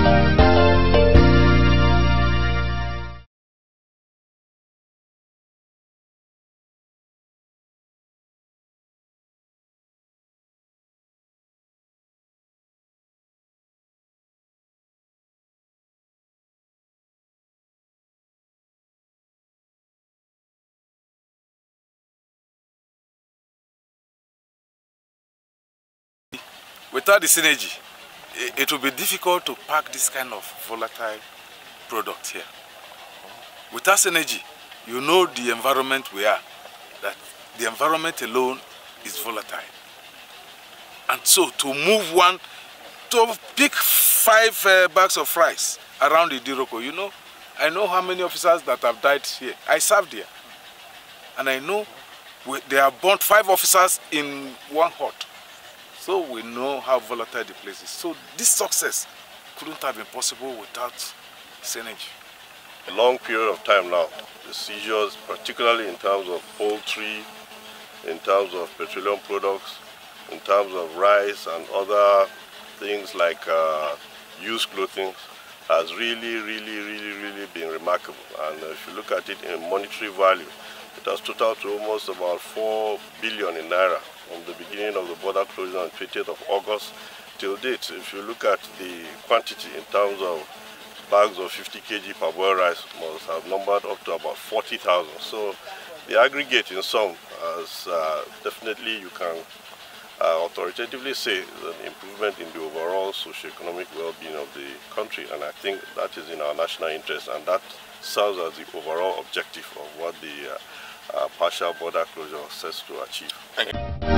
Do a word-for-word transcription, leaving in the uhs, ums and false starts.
Without the synergy, it will be difficult to pack this kind of volatile product here. Without synergy, you know the environment we are, that the environment alone is volatile. And so to move one, to pick five uh, bags of rice around the Idiroko, you know, I know how many officers that have died here. I served here. And I know we, they have burnt five officers in one hut. So we know how volatile the place is. So this success couldn't have been possible without synergy. A long period of time now, the seizures, particularly in terms of poultry, in terms of petroleum products, in terms of rice and other things like uh, used clothing, has really, really, really, really been remarkable. And if you look at it in monetary value, it has totaled to almost about four billion in naira from the beginning of the border closure on twentieth of August till date. If you look at the quantity in terms of bags of fifty kilograms per boiled rice, must have numbered up to about forty thousand. So the aggregate in sum, as uh, definitely you can uh, authoritatively say, is an improvement in the overall socio-economic well-being of the country, and I think that is in our national interest, and that serves as the overall objective of what the uh, uh, partial border closure sets to achieve. Thank you.